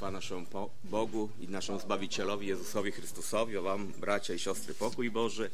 Chwała naszemu Bogu i naszemu Zbawicielowi Jezusowi Chrystusowi, a wam, bracia i siostry, pokój Boży.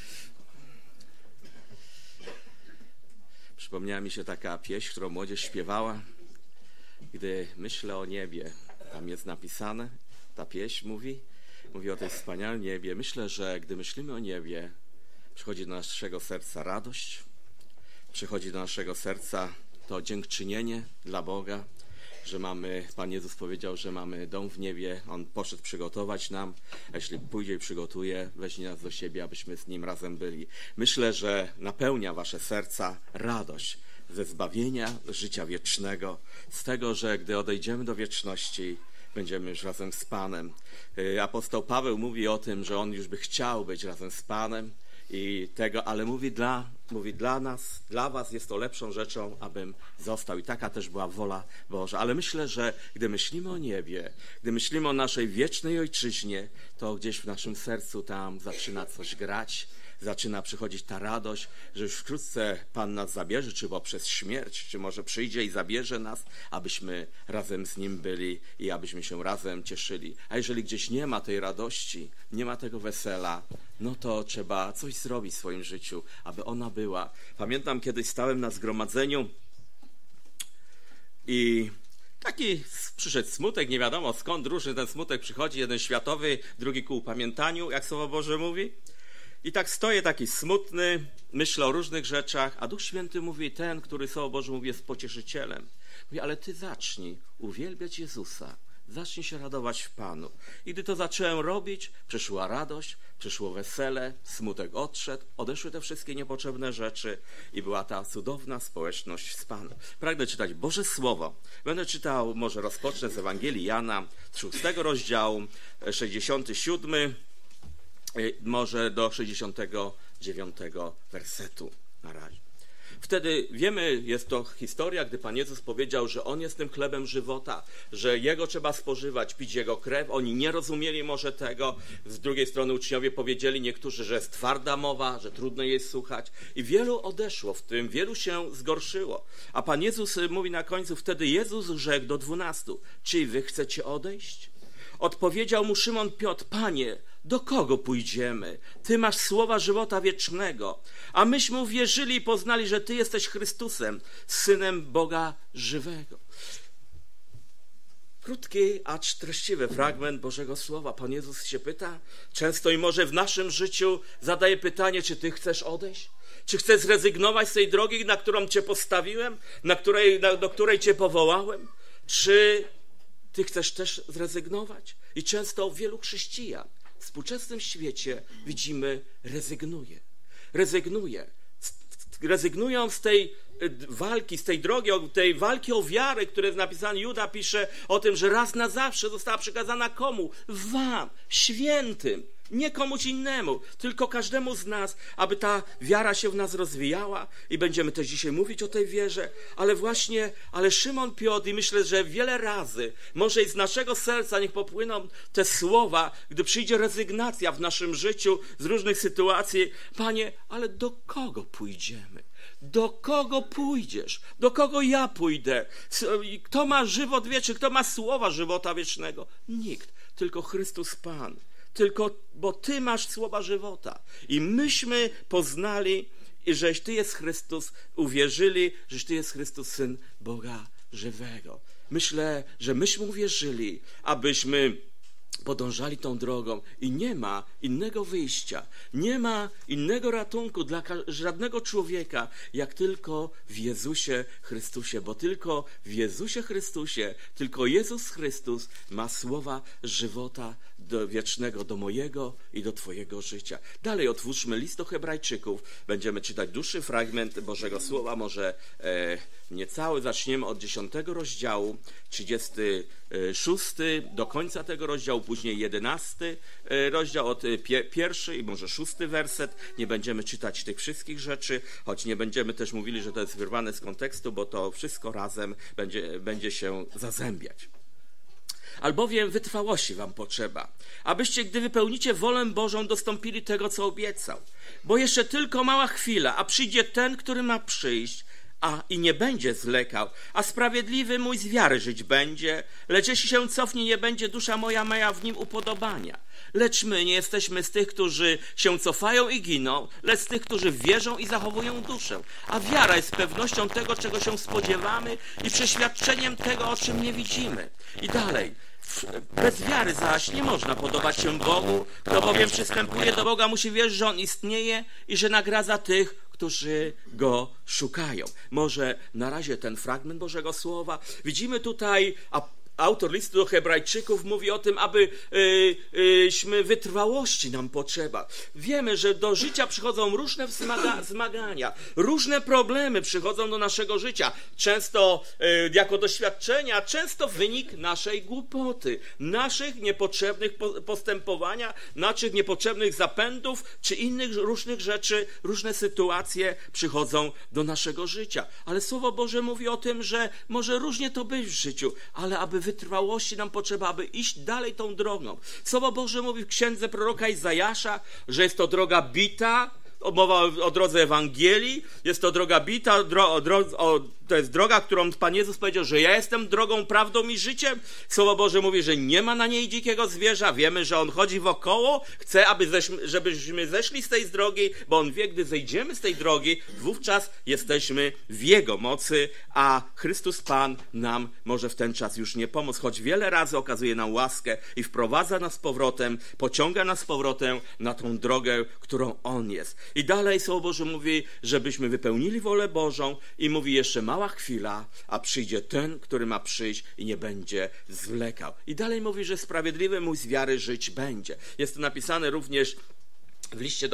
Przypomniała mi się taka pieśń, którą młodzież śpiewała. Gdy myślę o niebie, tam jest napisane, ta pieśń mówi o tej wspaniałym niebie. Myślę, że gdy myślimy o niebie, przychodzi do naszego serca radość, przychodzi do naszego serca to dziękczynienie dla Boga, że Pan Jezus powiedział, że mamy dom w niebie, On poszedł przygotować nam, a jeśli pójdzie i przygotuje, weźmie nas do siebie, abyśmy z Nim razem byli. Myślę, że napełnia wasze serca radość ze zbawienia, życia wiecznego, z tego, że gdy odejdziemy do wieczności, będziemy już razem z Panem. Apostoł Paweł mówi o tym, że on już by chciał być razem z Panem, ale mówi dla nas, dla was jest to lepszą rzeczą, abym został. I taka też była wola Boża. Ale myślę, że gdy myślimy o niebie, gdy myślimy o naszej wiecznej ojczyźnie, to gdzieś w naszym sercu tam zaczyna coś grać, zaczyna przychodzić ta radość, że już wkrótce Pan nas zabierze, czy poprzez śmierć, czy może przyjdzie i zabierze nas, abyśmy razem z Nim byli i abyśmy się razem cieszyli. A jeżeli gdzieś nie ma tej radości, nie ma tego wesela, no to trzeba coś zrobić w swoim życiu, aby ona była. Pamiętam, kiedyś stałem na zgromadzeniu i taki przyszedł smutek, nie wiadomo skąd, różny ten smutek przychodzi, jeden światowy, drugi ku upamiętaniu, jak Słowo Boże mówi. I tak stoję taki smutny, myślę o różnych rzeczach, a Duch Święty mówi, ten, który Słowo Boże mówi, jest pocieszycielem. Mówi, ale ty zacznij uwielbiać Jezusa, zacznij się radować w Panu. I gdy to zacząłem robić, przyszła radość, przyszło wesele, smutek odszedł, odeszły te wszystkie niepotrzebne rzeczy i była ta cudowna społeczność z Panem. Pragnę czytać Boże Słowo. Będę czytał, może rozpocznę z Ewangelii Jana, 6 rozdziału, 67, może do 69 wersetu na razie. Wtedy wiemy, jest to historia, gdy Pan Jezus powiedział, że On jest tym chlebem żywota, że Jego trzeba spożywać, pić Jego krew. Oni nie rozumieli może tego. Z drugiej strony uczniowie powiedzieli niektórzy, że jest twarda mowa, że trudno jej słuchać. I wielu odeszło w tym, wielu się zgorszyło. A Pan Jezus mówi na końcu, wtedy Jezus rzekł do 12, czy wy chcecie odejść? Odpowiedział mu Szymon Piotr, Panie, do kogo pójdziemy? Ty masz słowa żywota wiecznego, a myśmy uwierzyli i poznali, że Ty jesteś Chrystusem, Synem Boga żywego. Krótki, acz treściwy fragment Bożego Słowa. Pan Jezus się pyta, często i może w naszym życiu zadaje pytanie, czy Ty chcesz odejść? Czy chcesz zrezygnować z tej drogi, na którą Cię postawiłem, do której Cię powołałem? Czy Ty chcesz też zrezygnować? I często wielu chrześcijan w współczesnym świecie widzimy rezygnują z tej walki, z tej drogi, tej walki o wiarę, które jest napisane. Juda pisze o tym, że raz na zawsze została przekazana komu? Wam, świętym. Nie komuś innemu, tylko każdemu z nas, aby ta wiara się w nas rozwijała i będziemy też dzisiaj mówić o tej wierze, ale Szymon Piotr, i myślę, że wiele razy, może i z naszego serca niech popłyną te słowa, gdy przyjdzie rezygnacja w naszym życiu z różnych sytuacji. Panie, ale do kogo pójdziemy? Do kogo pójdziesz? Do kogo ja pójdę? Kto ma żywot wieczny? Kto ma słowa żywota wiecznego? Nikt, tylko Chrystus Pan. Bo Ty masz słowa żywota. I myśmy poznali, żeś Ty jest Chrystus, uwierzyli, żeś Ty jest Chrystus, Syn Boga żywego. Myślę, że myśmy uwierzyli, abyśmy podążali tą drogą i nie ma innego wyjścia, nie ma innego ratunku dla żadnego człowieka, jak tylko w Jezusie Chrystusie, bo tylko w Jezusie Chrystusie, tylko Jezus Chrystus ma słowa żywota wiecznego do mojego i do Twojego życia. Dalej otwórzmy list do Hebrajczyków, będziemy czytać dłuższy fragment Bożego Słowa, może niecały, zaczniemy od 10 rozdziału, 36 do końca tego rozdziału, później 11 rozdział, od pierwszy i może 6 werset. Nie będziemy czytać tych wszystkich rzeczy, choć nie będziemy też mówili, że to jest wyrwane z kontekstu, bo to wszystko razem będzie się zazębiać. Albowiem wytrwałości wam potrzeba, abyście, gdy wypełnicie wolę Bożą, dostąpili tego, co obiecał. Bo jeszcze tylko mała chwila, a przyjdzie ten, który ma przyjść, i nie będzie zwlekał, a sprawiedliwy mój z wiary żyć będzie, lecz jeśli się cofnie, nie będzie dusza moja w nim upodobania. Lecz my nie jesteśmy z tych, którzy się cofają i giną, lecz z tych, którzy wierzą i zachowują duszę. A wiara jest pewnością tego, czego się spodziewamy i przeświadczeniem tego, o czym nie widzimy. I dalej. Bez wiary zaś nie można podobać się Bogu. Kto bowiem przystępuje do Boga, musi wierzyć, że On istnieje i że nagradza tych, którzy Go szukają. Może na razie ten fragment Bożego Słowa. Widzimy tutaj, autor listu do Hebrajczyków mówi o tym, abyśmy wytrwałości nam potrzeba. Wiemy, że do życia przychodzą różne zmagania, różne problemy przychodzą do naszego życia. Często jako doświadczenia, często wynik naszej głupoty, naszych niepotrzebnych postępowania, naszych niepotrzebnych zapędów, czy innych różnych rzeczy, różne sytuacje przychodzą do naszego życia. Ale Słowo Boże mówi o tym, że może różnie to być w życiu, ale aby wytrwałości nam potrzeba, aby iść dalej tą drogą. Słowo Boże mówi w księdze proroka Izajasza, że jest to droga bita, mowa o drodze Ewangelii, jest to droga bita, to jest droga, którą Pan Jezus powiedział, że ja jestem drogą, prawdą i życiem. Słowo Boże mówi, że nie ma na niej dzikiego zwierza. Wiemy, że On chodzi wokoło, chce, żebyśmy zeszli z tej drogi, bo On wie, gdy zejdziemy z tej drogi, wówczas jesteśmy w Jego mocy, a Chrystus Pan nam może w ten czas już nie pomóc, choć wiele razy okazuje nam łaskę i wprowadza nas z powrotem, pociąga nas z powrotem na tą drogę, którą On jest. I dalej Słowo Boże mówi, żebyśmy wypełnili wolę Bożą i mówi jeszcze mała chwila, a przyjdzie ten, który ma przyjść i nie będzie zwlekał. I dalej mówi, że sprawiedliwy mój z wiary żyć będzie. Jest to napisane również w liście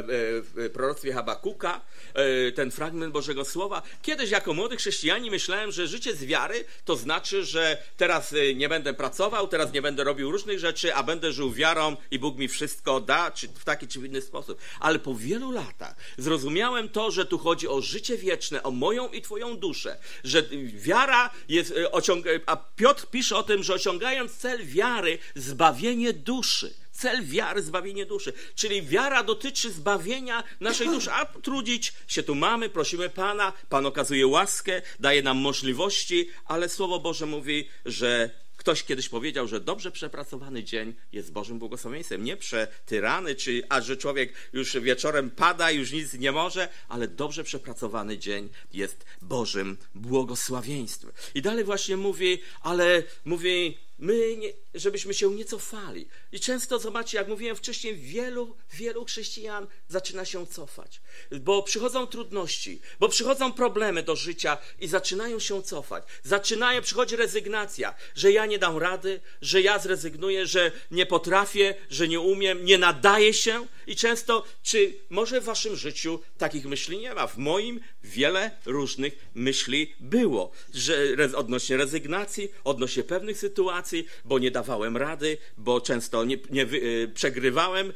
w proroctwie Habakuka, ten fragment Bożego Słowa. Kiedyś jako młody chrześcijanin myślałem, że życie z wiary to znaczy, że teraz nie będę pracował, teraz nie będę robił różnych rzeczy, a będę żył wiarą i Bóg mi wszystko da, czy w taki czy w inny sposób. Ale po wielu latach zrozumiałem to, że tu chodzi o życie wieczne, o moją i Twoją duszę, że wiara jest, a Piotr pisze o tym, że osiągając cel wiary, zbawienie duszy. Cel wiary, zbawienie duszy. Czyli wiara dotyczy zbawienia naszej duszy. A trudzić się tu mamy, prosimy Pana. Pan okazuje łaskę, daje nam możliwości, ale Słowo Boże mówi, że ktoś kiedyś powiedział, że dobrze przepracowany dzień jest Bożym błogosławieństwem. Nie przetyrany, a że człowiek już wieczorem pada, już nic nie może, ale dobrze przepracowany dzień jest Bożym błogosławieństwem. I dalej właśnie mówi, żebyśmy się nie cofali. I często, zobaczcie, jak mówiłem wcześniej, wielu chrześcijan zaczyna się cofać, bo przychodzą trudności, bo przychodzą problemy do życia i zaczynają się cofać. Przychodzi rezygnacja, że ja nie dam rady, że ja zrezygnuję, że nie potrafię, że nie umiem, nie nadaję się. I często, czy może w waszym życiu takich myśli nie ma? W moim wiele różnych myśli było, że odnośnie rezygnacji, odnośnie pewnych sytuacji, bo nie dawałem rady, bo często przegrywałem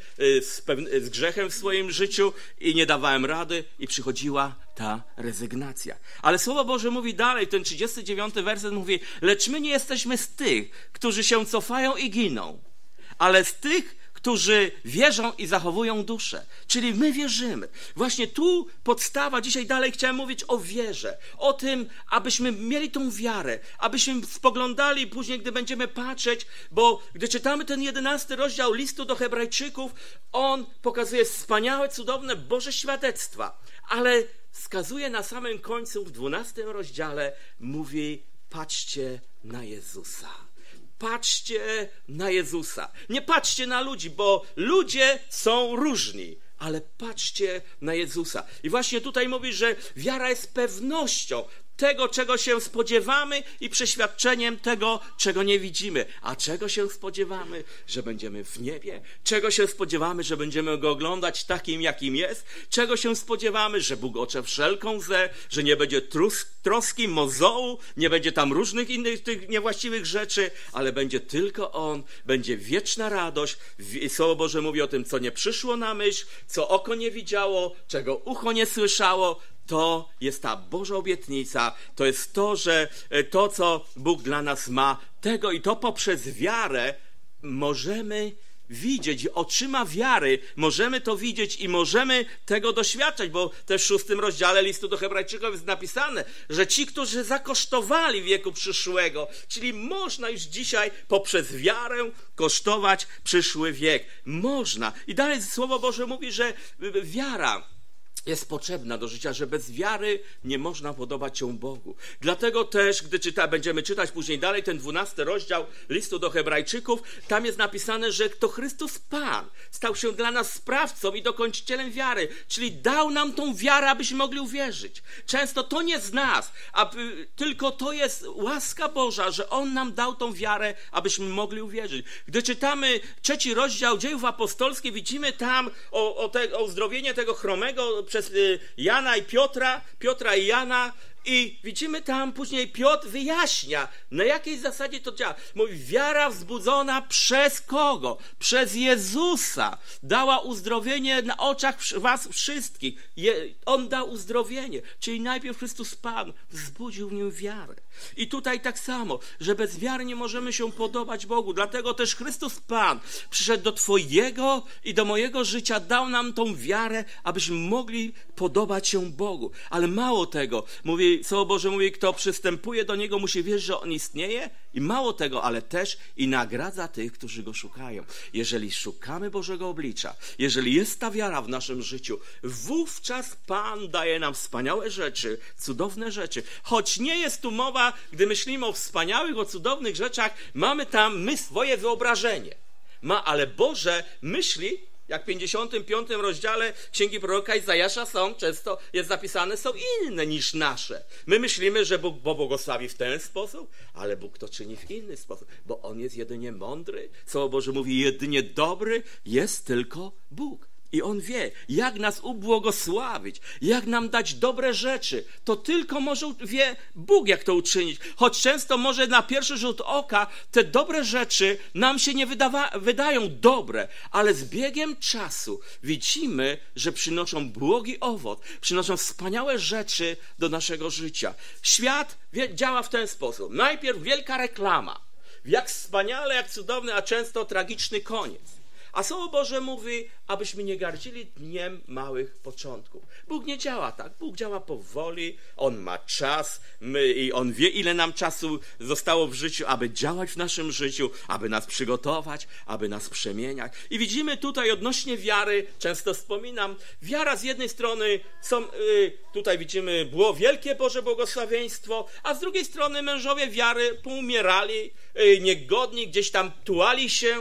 z grzechem w swoim życiu i nie dawałem rady i przychodziła ta rezygnacja. Ale Słowo Boże mówi dalej, ten 39 werset mówi, lecz my nie jesteśmy z tych, którzy się cofają i giną, ale z tych, którzy wierzą i zachowują duszę. Czyli my wierzymy. Właśnie tu podstawa, dzisiaj dalej chciałem mówić o wierze, o tym, abyśmy mieli tą wiarę, abyśmy spoglądali później, gdy będziemy patrzeć, bo gdy czytamy ten 11 rozdział listu do Hebrajczyków, on pokazuje wspaniałe, cudowne Boże świadectwa, ale wskazuje na samym końcu, w 12 rozdziale, mówi, patrzcie na Jezusa. Patrzcie na Jezusa. Nie patrzcie na ludzi, bo ludzie są różni, ale patrzcie na Jezusa. I właśnie tutaj mówi, że wiara jest pewnością tego, czego się spodziewamy i przeświadczeniem tego, czego nie widzimy. A czego się spodziewamy? Że będziemy w niebie. Czego się spodziewamy? Że będziemy Go oglądać takim, jakim jest. Czego się spodziewamy? Że Bóg otrze wszelką łzę, że nie będzie troski, mozołu, nie będzie tam różnych innych tych niewłaściwych rzeczy, ale będzie tylko On, będzie wieczna radość. Słowo Boże mówi o tym, co nie przyszło na myśl, co oko nie widziało, czego ucho nie słyszało. To jest ta Boża obietnica, to jest to, że to, co Bóg dla nas ma, tego i to poprzez wiarę możemy widzieć, oczyma wiary możemy to widzieć i możemy tego doświadczać, bo też w 6 rozdziale listu do Hebrajczyków jest napisane, że ci, którzy zakosztowali wieku przyszłego, czyli można już dzisiaj poprzez wiarę kosztować przyszły wiek. Można. I dalej Słowo Boże mówi, że wiara jest potrzebna do życia, że bez wiary nie można podobać się Bogu. Dlatego też, gdy będziemy czytać później dalej ten 12 rozdział listu do Hebrajczyków, tam jest napisane, że to Chrystus Pan stał się dla nas sprawcą i dokończycielem wiary, czyli dał nam tą wiarę, abyśmy mogli uwierzyć. Często to nie z nas, tylko to jest łaska Boża, że On nam dał tą wiarę, abyśmy mogli uwierzyć. Gdy czytamy 3 rozdział Dziejów Apostolskich, widzimy tam o uzdrowienie tego chromego przez Jana i Piotra i Jana, i widzimy tam później Piotr wyjaśnia, na jakiej zasadzie to działa. Mówi, wiara wzbudzona przez kogo? Przez Jezusa dała uzdrowienie na oczach was wszystkich. On dał uzdrowienie, czyli najpierw Chrystus Pan wzbudził w nim wiarę. I tutaj tak samo, że bez wiary nie możemy się podobać Bogu. Dlatego też Chrystus Pan przyszedł do twojego i do mojego życia, dał nam tą wiarę, abyśmy mogli podobać się Bogu. Ale mało tego, Słowo Boże mówi, kto przystępuje do Niego, musi wierzyć, że On istnieje, i mało tego, ale też i nagradza tych, którzy Go szukają. Jeżeli szukamy Bożego oblicza, jeżeli jest ta wiara w naszym życiu, wówczas Pan daje nam wspaniałe rzeczy, cudowne rzeczy. Choć nie jest tu mowa, gdy myślimy o wspaniałych, o cudownych rzeczach, mamy tam swoje wyobrażenie. Ale Boże myśli, jak w 55 rozdziale Księgi Proroka Izajasza często jest zapisane, są inne niż nasze. My myślimy, że Bóg błogosławi w ten sposób, ale Bóg to czyni w inny sposób, bo On jest jedynie mądry. Słowo Boże mówi, jedynie dobry jest tylko Bóg. I On wie, jak nas ubłogosławić, jak nam dać dobre rzeczy. To tylko może wie Bóg, jak to uczynić. Choć często może na pierwszy rzut oka te dobre rzeczy nam się nie wydają dobre, ale z biegiem czasu widzimy, że przynoszą błogi owoc, przynoszą wspaniałe rzeczy do naszego życia. Świat działa w ten sposób. Najpierw wielka reklama. Jak wspaniale, jak cudowny, a często tragiczny koniec. A Słowo Boże mówi, abyśmy nie gardzili dniem małych początków. Bóg nie działa tak. Bóg działa powoli, On ma czas i On wie, ile nam czasu zostało w życiu, aby działać w naszym życiu, aby nas przygotować, aby nas przemieniać. I widzimy tutaj odnośnie wiary, często wspominam, wiara z jednej strony, tutaj widzimy, było wielkie Boże błogosławieństwo, a z drugiej strony mężowie wiary poumierali, niegodni, gdzieś tam tułali się,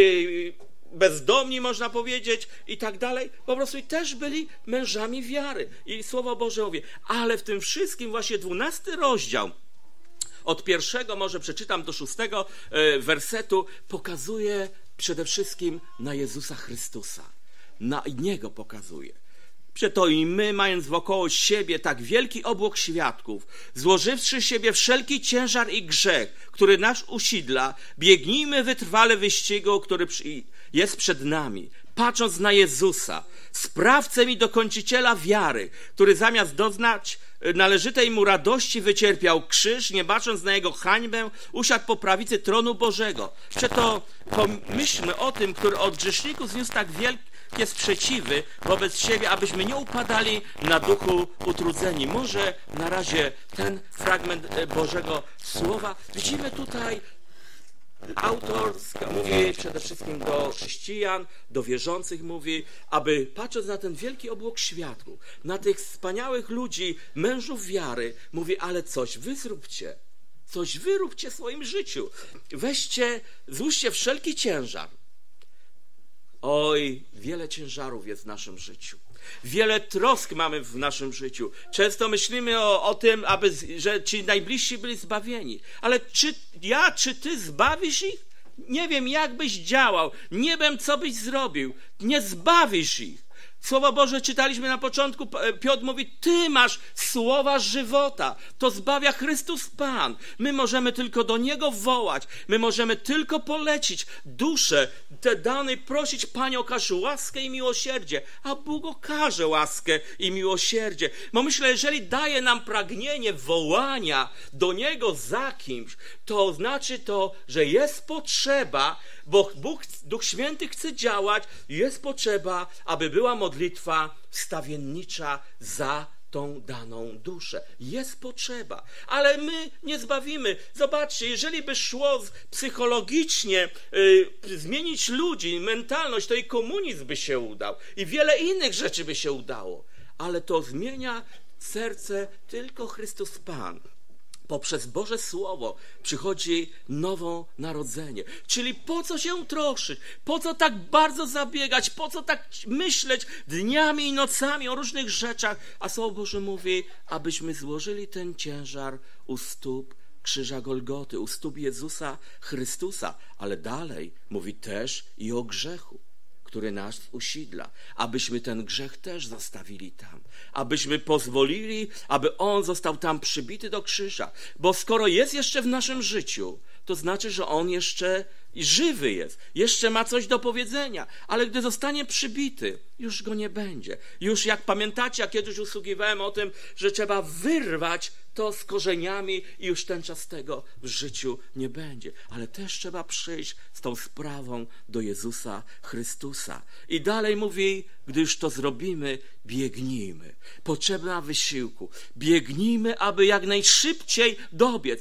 bezdomni, można powiedzieć, i tak dalej, po prostu i też byli mężami wiary. I Słowo Boże mówi, ale w tym wszystkim właśnie 12 rozdział, od 1 może przeczytam do 6 wersetu, pokazuje przede wszystkim na Jezusa Chrystusa. Na Niego pokazuje. Przeto i my, mając wokoło siebie tak wielki obłok świadków, złożywszy z siebie wszelki ciężar i grzech, który nas usidla, biegnijmy wytrwale wyścigu, który jest przed nami, patrząc na Jezusa, sprawcę i dokończyciela wiary, który zamiast doznać należytej mu radości wycierpiał krzyż, nie bacząc na jego hańbę, usiadł po prawicy tronu Bożego. Przeto pomyślmy o tym, który od grzeszników zniósł tak wielkie sprzeciwy wobec siebie, abyśmy nie upadali na duchu utrudzeni. Może na razie ten fragment Bożego Słowa. Widzimy tutaj, autor mówi przede wszystkim do chrześcijan, do wierzących mówi, aby patrząc na ten wielki obłok świadków, na tych wspaniałych ludzi, mężów wiary, mówi, ale coś wy zróbcie. Coś wy róbcie w swoim życiu. Weźcie, złóżcie wszelki ciężar. Oj, wiele ciężarów jest w naszym życiu. Wiele trosk mamy w naszym życiu. Często myślimy o tym, że ci najbliżsi byli zbawieni. Ale czy ty zbawisz ich? Nie wiem, jak byś działał. Nie wiem, co byś zrobił. Nie zbawisz ich. Słowo Boże czytaliśmy na początku, Piotr mówi, Ty masz słowa żywota, to zbawia Chrystus Pan. My możemy tylko do Niego wołać, my możemy tylko polecić duszę te danej, prosić, Panie, okaż łaskę i miłosierdzie, a Bóg okaże łaskę i miłosierdzie. Bo myślę, jeżeli daje nam pragnienie wołania do Niego za kimś, to znaczy to, że jest potrzeba, bo Duch Święty chce działać, jest potrzeba, aby była modlitwa wstawiennicza za tą daną duszę. Jest potrzeba, ale my nie zbawimy. Zobaczcie, jeżeli by szło psychologicznie zmienić ludzi, mentalność, to i komunizm by się udał i wiele innych rzeczy by się udało, ale to zmienia serce tylko Chrystus Pan. Poprzez Boże Słowo przychodzi nowonarodzenie. Czyli po co się troszyć? Po co tak bardzo zabiegać? Po co tak myśleć dniami i nocami o różnych rzeczach? A Słowo Boże mówi, abyśmy złożyli ten ciężar u stóp krzyża Golgoty, u stóp Jezusa Chrystusa. Ale dalej mówi też i o grzechu, który nas usidla, abyśmy ten grzech też zostawili tam, abyśmy pozwolili, aby On został tam przybity do krzyża, bo skoro jest jeszcze w naszym życiu, to znaczy, że On jeszcze żywy jest, jeszcze ma coś do powiedzenia, ale gdy zostanie przybity, już Go nie będzie. Już jak pamiętacie, ja kiedyś usługiwałem o tym, że trzeba wyrwać to z korzeniami i już ten czas tego w życiu nie będzie. Ale też trzeba przyjść z tą sprawą do Jezusa Chrystusa. I dalej mówi, gdy już to zrobimy, biegnijmy. Potrzebna wysiłku. Biegnijmy, aby jak najszybciej dobiec.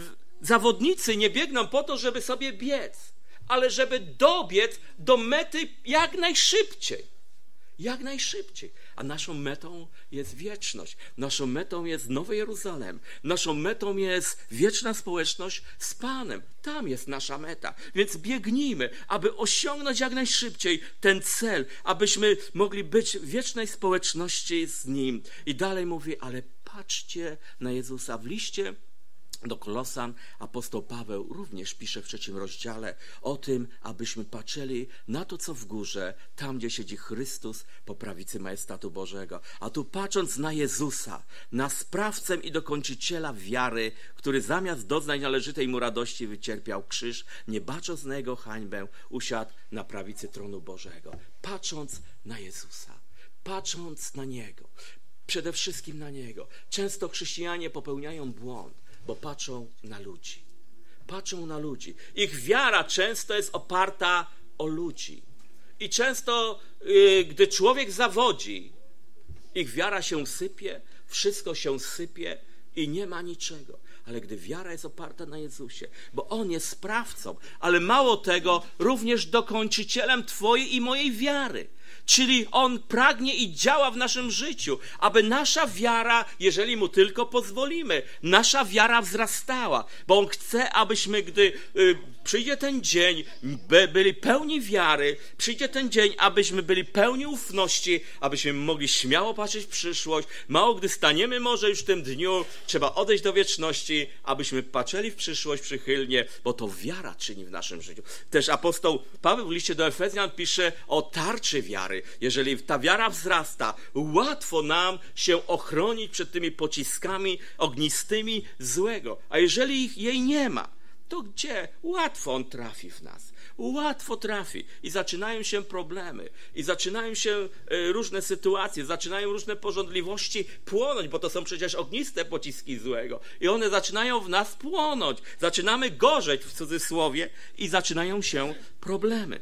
Zawodnicy nie biegną po to, żeby sobie biec, ale żeby dobiec do mety jak najszybciej. Jak najszybciej. A naszą metą jest wieczność. Naszą metą jest Nowy Jeruzalem. Naszą metą jest wieczna społeczność z Panem. Tam jest nasza meta. Więc biegnijmy, aby osiągnąć jak najszybciej ten cel, abyśmy mogli być w wiecznej społeczności z Nim. I dalej mówi, ale patrzcie na Jezusa. W liście do Kolosan apostoł Paweł również pisze w 3 rozdziale o tym, abyśmy patrzyli na to, co w górze, tam, gdzie siedzi Chrystus po prawicy majestatu Bożego. A tu patrząc na Jezusa, na sprawcę i dokończyciela wiary, który zamiast doznać należytej mu radości wycierpiał krzyż, nie bacząc na Jego hańbę, usiadł na prawicy tronu Bożego. Patrząc na Jezusa, patrząc na Niego, przede wszystkim na Niego. Często chrześcijanie popełniają błąd, bo patrzą na ludzi. Patrzą na ludzi. Ich wiara często jest oparta o ludzi. I często, gdy człowiek zawodzi, ich wiara się sypie, wszystko się sypie i nie ma niczego. Ale gdy wiara jest oparta na Jezusie, bo On jest sprawcą, ale mało tego, również dokończycielem Twojej i mojej wiary. Czyli On pragnie i działa w naszym życiu, aby nasza wiara, jeżeli Mu tylko pozwolimy, nasza wiara wzrastała, bo On chce, abyśmy, gdy przyjdzie ten dzień, byli pełni wiary, przyjdzie ten dzień, abyśmy byli pełni ufności, abyśmy mogli śmiało patrzeć w przyszłość. Mało gdy staniemy może już w tym dniu, trzeba odejść do wieczności, abyśmy patrzyli w przyszłość przychylnie, bo to wiara czyni w naszym życiu. Też apostoł Paweł w liście do Efezjan pisze o tarczy wiary. Jeżeli ta wiara wzrasta, łatwo nam się ochronić przed tymi pociskami ognistymi złego. A jeżeli jej nie ma, to gdzie? Łatwo on trafi w nas. Łatwo trafi. I zaczynają się problemy. I zaczynają się różne sytuacje. Zaczynają różne pożądliwości płonąć, bo to są przecież ogniste pociski złego. I one zaczynają w nas płonąć. Zaczynamy gorzeć, w cudzysłowie, i zaczynają się problemy.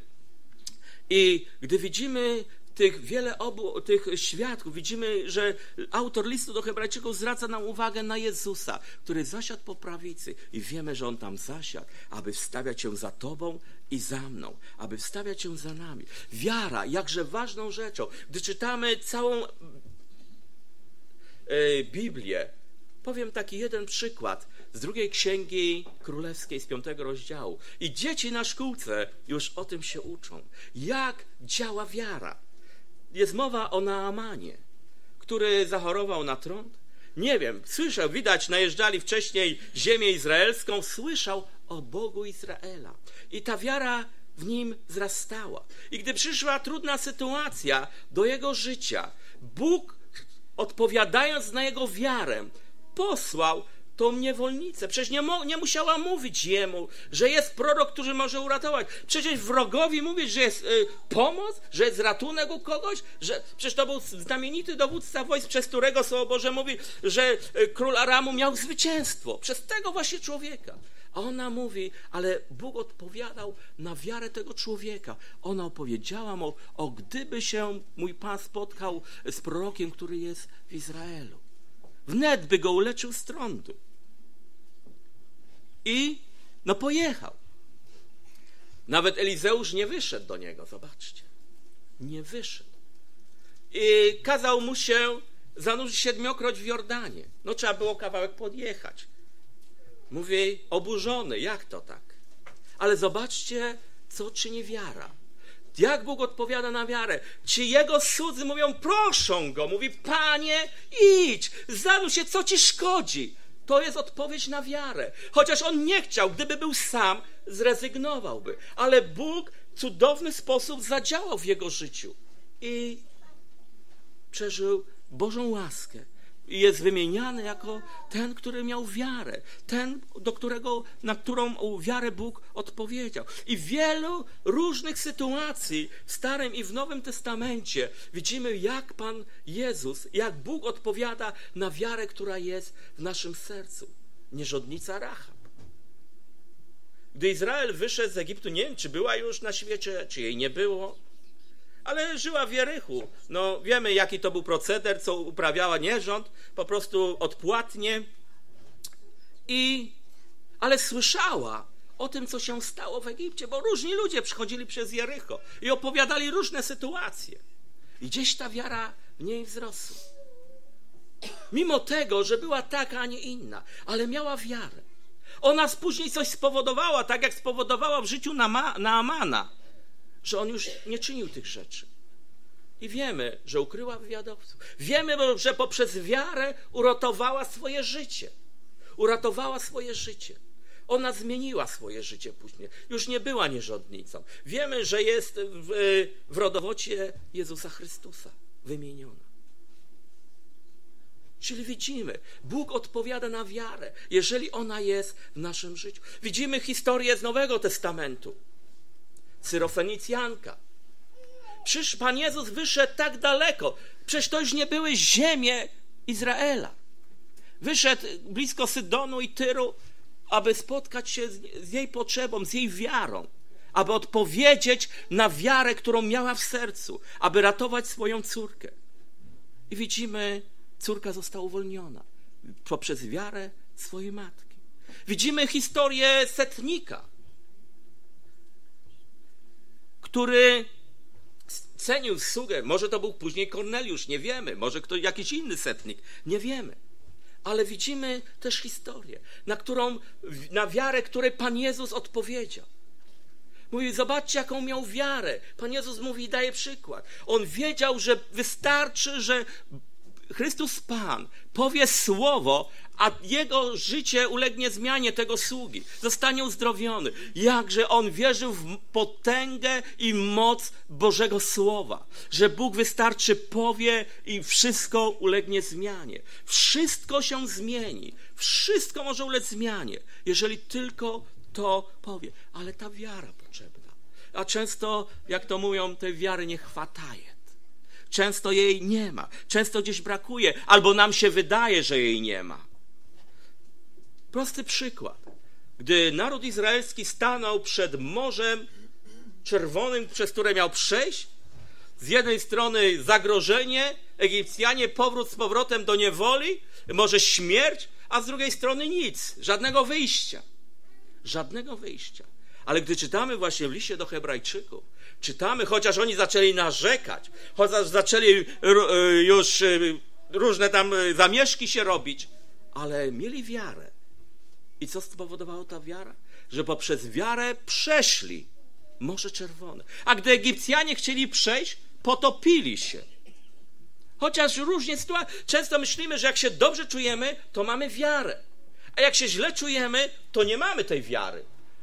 I gdy widzimy tych tych świadków, widzimy, że autor listu do Hebrajczyków zwraca nam uwagę na Jezusa, który zasiadł po prawicy i wiemy, że On tam zasiadł, aby wstawiać się za Tobą i za mną, aby wstawiać się za nami. Wiara, jakże ważną rzeczą. Gdy czytamy całą Biblię, powiem taki jeden przykład z 2 Księgi Królewskiej z 5 rozdziału. I dzieci na szkółce już o tym się uczą. Jak działa wiara? Jest mowa o Naamanie, który zachorował na trąd. Nie wiem, słyszał, widać, najeżdżali wcześniej ziemię izraelską, słyszał o Bogu Izraela. I ta wiara w nim wzrastała. I gdy przyszła trudna sytuacja do jego życia, Bóg, odpowiadając na jego wiarę, posłał tą niewolnicę. Przecież nie musiała mówić jemu, że jest prorok, który może uratować. Przecież wrogowi mówić, że jest pomoc, że jest ratunek u kogoś, że przecież to był znamienity dowódca wojsk, przez którego Słowo Boże mówi, że król Aramu miał zwycięstwo. Przez tego właśnie człowieka. A ona mówi, ale Bóg odpowiadał na wiarę tego człowieka. Ona opowiedziała mu, gdyby się mój Pan spotkał z prorokiem, który jest w Izraelu. Wnet by go uleczył z trądu. I pojechał. Nawet Elizeusz nie wyszedł do niego, zobaczcie. Nie wyszedł. I kazał mu się zanurzyć 7-kroć w Jordanie. Trzeba było kawałek podjechać. Mówi, oburzony, jak to tak? Ale zobaczcie, co czyni wiara. Jak Bóg odpowiada na wiarę. Ci jego słudzy mówią, proszą go. Mówi, Panie, idź, zanurz się, co ci szkodzi. To jest odpowiedź na wiarę. Chociaż on nie chciał, gdyby był sam, zrezygnowałby. Ale Bóg w cudowny sposób zadziałał w jego życiu. I przeżył Bożą łaskę. I jest wymieniany jako ten, który miał wiarę. Ten, na którą wiarę Bóg odpowiedział. I w wielu różnych sytuacji w Starym i w Nowym Testamencie widzimy, jak Pan Jezus, jak Bóg odpowiada na wiarę, która jest w naszym sercu. Nierządnica Rahab. Gdy Izrael wyszedł z Egiptu, nie wiem, czy była już na świecie, czy jej nie było, ale żyła w Jerychu. Wiemy, jaki to był proceder, co uprawiała nierząd, po prostu odpłatnie. Ale słyszała o tym, co się stało w Egipcie, bo różni ludzie przychodzili przez Jerycho i opowiadali różne sytuacje. I gdzieś ta wiara w niej wzrosła. Mimo tego, że była taka, a nie inna, ale miała wiarę. Ona później coś spowodowała, tak jak spowodowała w życiu Naamana, że on już nie czynił tych rzeczy. I wiemy, że ukryła wywiadowców. Wiemy, że poprzez wiarę uratowała swoje życie. Uratowała swoje życie. Ona zmieniła swoje życie później. Już nie była nierządnicą. Wiemy, że jest w rodowodzie Jezusa Chrystusa wymieniona. Czyli widzimy, Bóg odpowiada na wiarę, jeżeli ona jest w naszym życiu. Widzimy historię z Nowego Testamentu. Syrofenicjanka. Przecież Pan Jezus wyszedł tak daleko. Przecież to już nie były ziemie Izraela. Wyszedł blisko Sydonu i Tyru, aby spotkać się z jej potrzebą, z jej wiarą. Aby odpowiedzieć na wiarę, którą miała w sercu. Aby ratować swoją córkę. I widzimy, córka została uwolniona. Poprzez wiarę swojej matki. Widzimy historię setnika, który cenił sługę. Może to był później Korneliusz, nie wiemy. Może ktoś, jakiś inny setnik, nie wiemy. Ale widzimy też historię, na wiarę, której Pan Jezus odpowiedział. Mówi, zobaczcie, jaką miał wiarę. Pan Jezus mówi, daje przykład. On wiedział, że wystarczy, że Chrystus Pan powie słowo, a jego życie ulegnie zmianie tego sługi. Zostanie uzdrowiony. Jakże on wierzył w potęgę i moc Bożego Słowa. Że Bóg wystarczy powie i wszystko ulegnie zmianie. Wszystko się zmieni. Wszystko może ulec zmianie, jeżeli tylko to powie. Ale ta wiara potrzebna. A często, jak to mówią, tej wiary nie chwataje. Często jej nie ma. Często gdzieś brakuje. Albo nam się wydaje, że jej nie ma. Prosty przykład. Gdy naród izraelski stanął przed Morzem Czerwonym, przez które miał przejść, z jednej strony zagrożenie, Egipcjanie powrót z powrotem do niewoli, może śmierć, a z drugiej strony nic. Żadnego wyjścia. Żadnego wyjścia. Ale gdy czytamy właśnie w liście do Hebrajczyków, czytamy, chociaż oni zaczęli narzekać, chociaż zaczęli już różne tam zamieszki się robić, ale mieli wiarę. I co spowodowała ta wiara? Że poprzez wiarę przeszli Morze Czerwone. A gdy Egipcjanie chcieli przejść, potopili się. Chociaż różnie często myślimy, że jak się dobrze czujemy, to mamy wiarę. A jak się źle czujemy, to nie mamy tej wiary.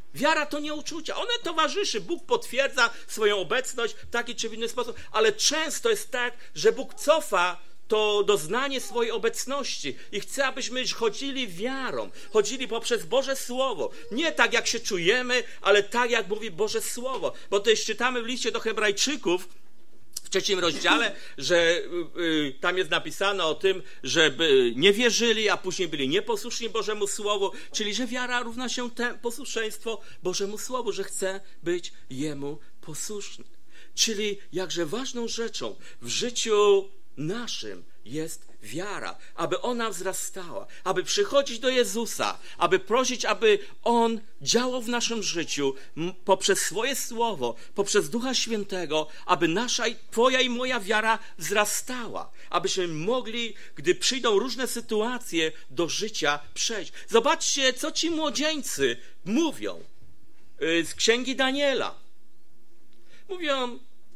Wiara to nie uczucia, one towarzyszy. Bóg potwierdza swoją obecność w taki czy w inny sposób, ale często jest tak, że Bóg cofa to doznanie swojej obecności i chce, abyśmy chodzili wiarą, chodzili poprzez Boże Słowo. Nie tak, jak się czujemy, ale tak, jak mówi Boże Słowo. Bo to jest, czytamy w liście do Hebrajczyków, w 3 rozdziale, że tam jest napisane o tym, żeby nie wierzyli, a później byli nieposłuszni Bożemu Słowu, czyli że wiara równa się posłuszeństwo Bożemu Słowu, że chce być Jemu posłuszny. Czyli jakże ważną rzeczą w życiu naszym jest wiara, aby ona wzrastała, aby przychodzić do Jezusa, aby prosić, aby On działał w naszym życiu poprzez swoje Słowo, poprzez Ducha Świętego, aby nasza, Twoja i moja wiara wzrastała, abyśmy mogli, gdy przyjdą różne sytuacje do życia, przejść. Zobaczcie, co ci młodzieńcy mówią z Księgi Daniela. Mówią,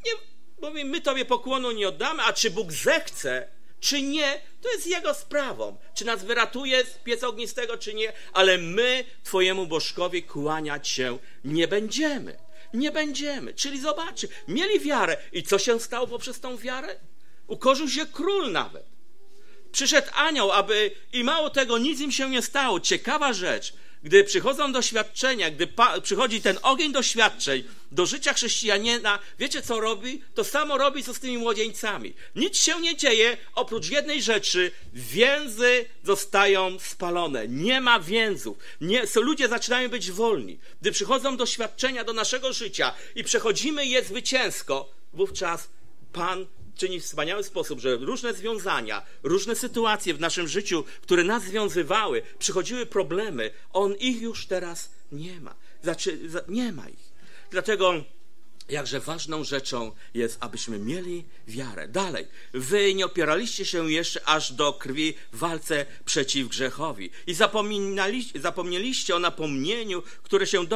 my Tobie pokłonu nie oddamy, a czy Bóg zechce, czy nie, to jest Jego sprawą. Czy nas wyratuje z pieca ognistego, czy nie, ale my Twojemu bożkowi kłaniać się nie będziemy. Nie będziemy. Czyli zobaczcie, mieli wiarę. I co się stało poprzez tą wiarę? Ukorzył się król nawet. Przyszedł anioł, i mało tego, nic im się nie stało. Ciekawa rzecz. Gdy przychodzą doświadczenia, gdy przychodzi ten ogień doświadczeń do życia chrześcijanina, wiecie co robi? To samo robi, co z tymi młodzieńcami. Nic się nie dzieje, oprócz jednej rzeczy. Więzy zostają spalone. Nie ma więzów. Ludzie zaczynają być wolni. Gdy przychodzą doświadczenia do naszego życia i przechodzimy je zwycięsko, wówczas Pan czyni w wspaniały sposób, że różne związania, różne sytuacje w naszym życiu, które nas związywały, przychodziły problemy, On ich już teraz nie ma. Nie ma ich. Dlatego jakże ważną rzeczą jest, abyśmy mieli wiarę. Dalej, wy nie opieraliście się jeszcze aż do krwi w walce przeciw grzechowi i zapomnieliście o napomnieniu, które się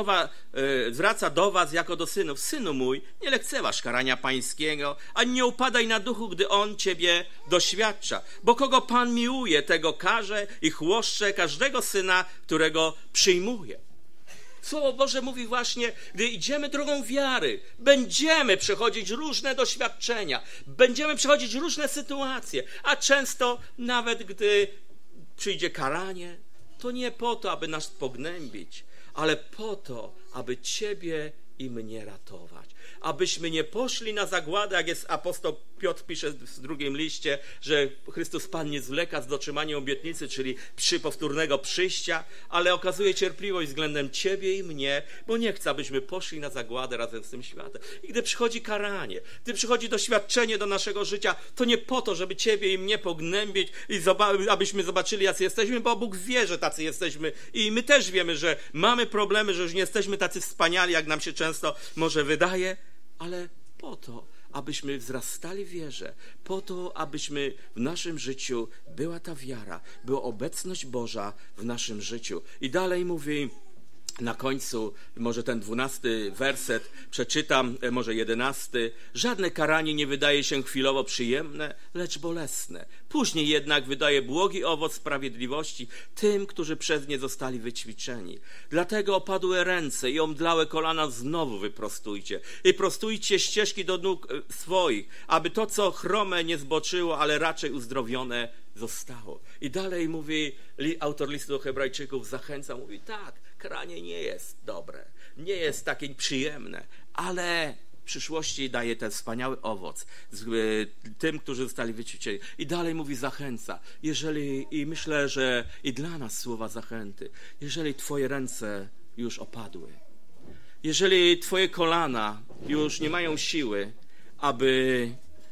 zwraca do was jako do synów. Synu mój, nie lekceważ karania pańskiego, ani nie upadaj na duchu, gdy on ciebie doświadcza. Bo kogo Pan miłuje, tego karze i chłoszcze każdego syna, którego przyjmuje. Słowo Boże mówi właśnie, gdy idziemy drogą wiary, będziemy przechodzić różne doświadczenia, będziemy przechodzić różne sytuacje, a często nawet gdy przyjdzie karanie, to nie po to, aby nas pognębić, ale po to, aby Ciebie i mnie ratować. Abyśmy nie poszli na zagładę, jak jest apostoł Piotr pisze w drugim liście, że Chrystus Pan nie zwleka z dotrzymaniem obietnicy, czyli powtórnego przyjścia, ale okazuje cierpliwość względem Ciebie i mnie, bo nie chce, abyśmy poszli na zagładę razem z tym światem. I gdy przychodzi karanie, gdy przychodzi doświadczenie do naszego życia, to nie po to, żeby Ciebie i mnie pognębić i abyśmy zobaczyli, jacy jesteśmy, bo Bóg wie, że tacy jesteśmy i my też wiemy, że mamy problemy, że już nie jesteśmy tacy wspaniali, jak nam się często może wydaje, ale po to, abyśmy wzrastali w wierze, po to, abyśmy w naszym życiu była ta wiara, była obecność Boża w naszym życiu. I dalej mówi na końcu, może ten 12 werset przeczytam, może 11. Żadne karanie nie wydaje się chwilowo przyjemne, lecz bolesne. Później jednak wydaje błogi owoc sprawiedliwości tym, którzy przez nie zostali wyćwiczeni. Dlatego opadłe ręce i omdlałe kolana znowu wyprostujcie i prostujcie ścieżki do nóg swoich, aby to, co chrome, nie zboczyło, ale raczej uzdrowione zostało. I dalej mówi autor listu do Hebrajczyków, zachęca, mówi tak, karanie nie jest dobre, nie jest takie przyjemne, ale w przyszłości daje ten wspaniały owoc tym, którzy zostali wyćwiczeni. I dalej mówi zachęca. I myślę, że i dla nas słowa zachęty, jeżeli Twoje ręce już opadły, jeżeli Twoje kolana już nie mają siły, aby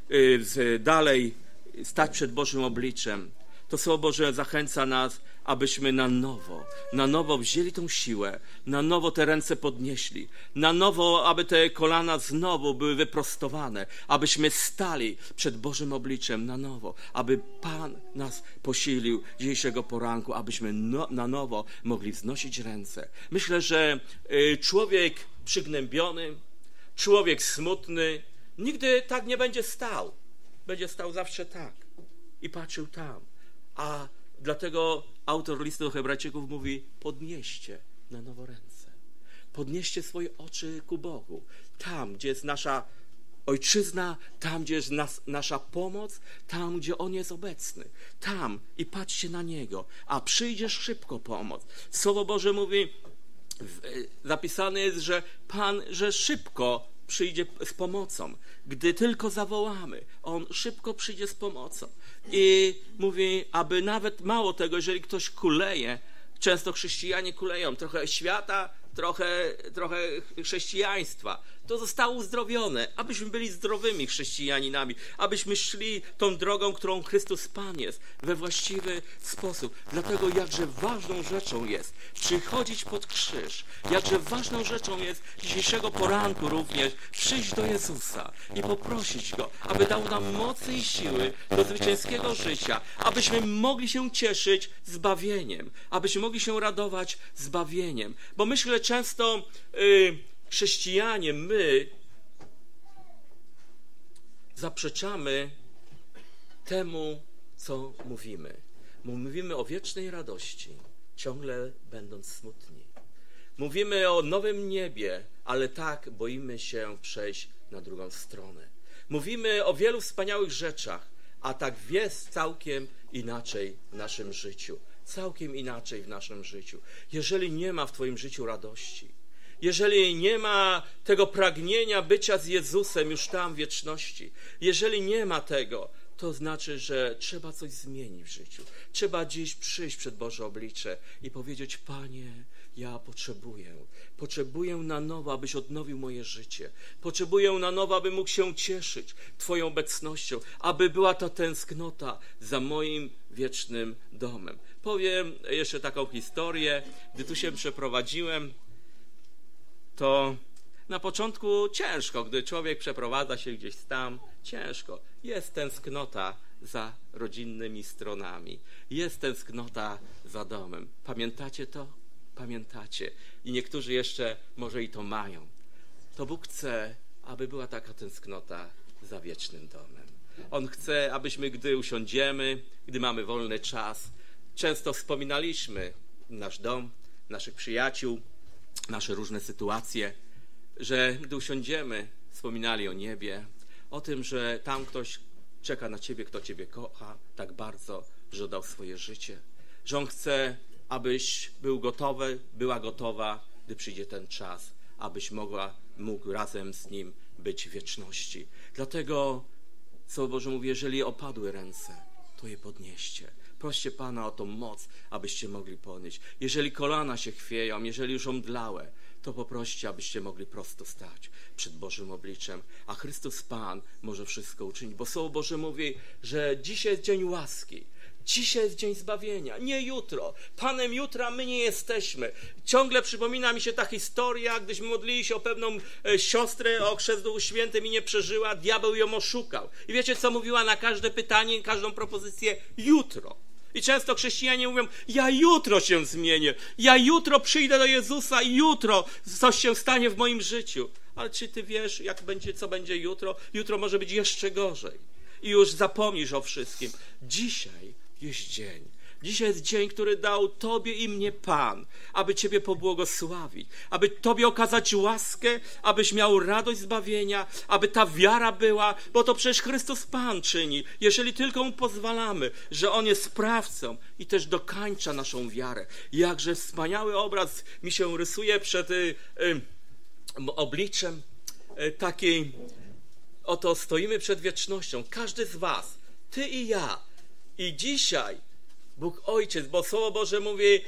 dalej stać przed Bożym obliczem, to Słowo Boże zachęca nas, abyśmy na nowo wzięli tą siłę, na nowo te ręce podnieśli, na nowo, aby te kolana znowu były wyprostowane, abyśmy stali przed Bożym obliczem na nowo, aby Pan nas posilił dzisiejszego poranku, abyśmy na nowo mogli wznosić ręce. Myślę, że człowiek przygnębiony, człowiek smutny nigdy tak nie będzie stał. Będzie stał zawsze tak i patrzył tam. A dlatego autor listu do Hebrajczyków mówi, podnieście na nowo ręce. podnieście swoje oczy ku Bogu. Tam, gdzie jest nasza ojczyzna, tam, gdzie jest nasza pomoc, tam, gdzie On jest obecny. Tam i patrzcie na Niego, a przyjdzie szybko pomoc. Słowo Boże mówi, zapisane jest, że Pan, że szybko przyjdzie z pomocą. Gdy tylko zawołamy, On szybko przyjdzie z pomocą. I mówi, aby nawet mało tego, jeżeli ktoś kuleje, często chrześcijanie kuleją, trochę świata, trochę chrześcijaństwa, to zostało uzdrowione, abyśmy byli zdrowymi chrześcijaninami, abyśmy szli tą drogą, którą Chrystus Pan jest, we właściwy sposób. Dlatego jakże ważną rzeczą jest przychodzić pod krzyż, jakże ważną rzeczą jest dzisiejszego poranku również przyjść do Jezusa i poprosić Go, aby dał nam mocy i siły do zwycięskiego życia, abyśmy mogli się cieszyć zbawieniem, abyśmy mogli się radować zbawieniem. Bo myślę, często chrześcijanie, my zaprzeczamy temu, co mówimy. Mówimy o wiecznej radości, ciągle będąc smutni. Mówimy o nowym niebie, ale tak boimy się przejść na drugą stronę. Mówimy o wielu wspaniałych rzeczach, a tak jest całkiem inaczej w naszym życiu. Całkiem inaczej w naszym życiu. Jeżeli nie ma w twoim życiu radości, jeżeli nie ma tego pragnienia bycia z Jezusem już tam w wieczności, jeżeli nie ma tego, to znaczy, że trzeba coś zmienić w życiu. Trzeba dziś przyjść przed Boże oblicze i powiedzieć: Panie, ja potrzebuję na nowo, abyś odnowił moje życie. Potrzebuję na nowo, abym mógł się cieszyć Twoją obecnością, aby była ta tęsknota za moim wiecznym domem. Powiem jeszcze taką historię. Gdy tu się przeprowadziłem, to na początku ciężko, gdy człowiek przeprowadza się gdzieś tam, ciężko. Jest tęsknota za rodzinnymi stronami. Jest tęsknota za domem. Pamiętacie to? Pamiętacie. I niektórzy jeszcze może i to mają. To Bóg chce, aby była taka tęsknota za wiecznym domem. On chce, abyśmy, gdy usiądziemy, gdy mamy wolny czas, często wspominaliśmy nasz dom, naszych przyjaciół, nasze różne sytuacje, że gdy usiądziemy, wspominali o niebie, o tym, że tam ktoś czeka na ciebie, kto ciebie kocha tak bardzo, że dał swoje życie, że On chce, abyś był gotowy, była gotowa, gdy przyjdzie ten czas, abyś mógł razem z Nim być w wieczności. Dlatego Słowo Boże mówi, jeżeli opadły ręce, to je podnieście. Proście Pana o tą moc, abyście mogli podnieść. Jeżeli kolana się chwieją, jeżeli już omdlałe, to poproście, abyście mogli prosto stać przed Bożym obliczem. A Chrystus Pan może wszystko uczynić, bo Słowo Boże mówi, że dzisiaj jest dzień łaski. Dzisiaj jest dzień zbawienia, nie jutro. Panem jutra my nie jesteśmy. Ciągle przypomina mi się ta historia, gdyśmy modlili się o pewną siostrę o chrzest w Duchu Świętym i nie przeżyła, diabeł ją oszukał. I wiecie, co mówiła na każde pytanie, każdą propozycję? Jutro. I często chrześcijanie mówią: ja jutro się zmienię, ja jutro przyjdę do Jezusa i jutro coś się stanie w moim życiu. Ale czy ty wiesz, co będzie jutro? Jutro może być jeszcze gorzej. I już zapomnisz o wszystkim. Dzisiaj jest dzień. Dzisiaj jest dzień, który dał Tobie i mnie Pan, aby Ciebie pobłogosławić, aby Tobie okazać łaskę, abyś miał radość zbawienia, aby ta wiara była, bo to przecież Chrystus Pan czyni, jeżeli tylko Mu pozwalamy, że On jest sprawcą i też dokańcza naszą wiarę. Jakże wspaniały obraz mi się rysuje przed obliczem takiej, oto stoimy przed wiecznością, każdy z was, Ty i ja. I dzisiaj Bóg Ojciec, bo Słowo Boże mówi,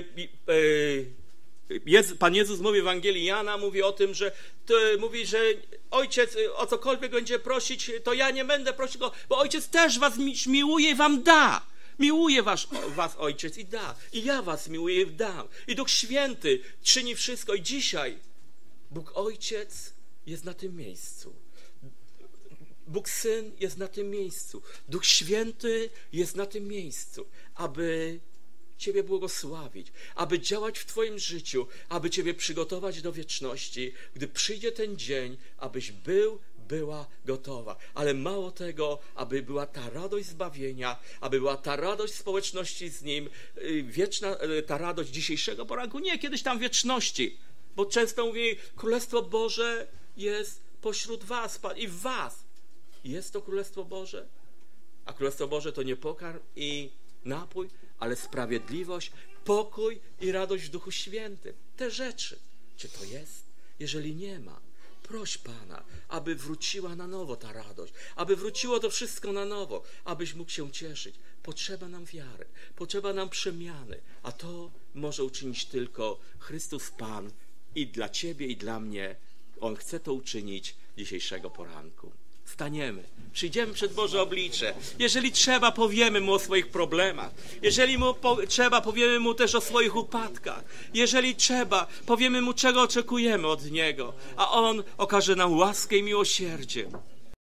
Pan Jezus mówi w Ewangelii Jana, mówi o tym, że Ojciec o cokolwiek będzie prosić, to ja nie będę prosić Go, bo Ojciec też was miłuje i wam da. Miłuje was Ojciec i da. I ja was miłuję i dam. I Duch Święty czyni wszystko. I dzisiaj Bóg Ojciec jest na tym miejscu. Bóg Syn jest na tym miejscu. Duch Święty jest na tym miejscu, aby Ciebie błogosławić, aby działać w Twoim życiu, aby Ciebie przygotować do wieczności, gdy przyjdzie ten dzień, abyś była gotowa. Ale mało tego, aby była ta radość zbawienia, aby była ta radość społeczności z Nim, wieczna ta radość dzisiejszego poranku, nie kiedyś tam wieczności, Bo często mówię, Królestwo Boże jest pośród was i w was. Jest to Królestwo Boże? A Królestwo Boże to nie pokarm i napój, ale sprawiedliwość, pokój i radość w Duchu Świętym. Te rzeczy. Czy to jest? Jeżeli nie ma, proś Pana, aby wróciła na nowo ta radość, aby wróciło to wszystko na nowo, abyś mógł się cieszyć. Potrzeba nam wiary, potrzeba nam przemiany, a to może uczynić tylko Chrystus Pan i dla Ciebie, i dla mnie. On chce to uczynić dzisiejszego poranku. Wstaniemy, przyjdziemy przed Boże oblicze. Jeżeli trzeba, powiemy Mu o swoich problemach. Jeżeli trzeba, powiemy Mu też o swoich upadkach. Jeżeli trzeba, powiemy Mu, czego oczekujemy od Niego. A On okaże nam łaskę i miłosierdzie.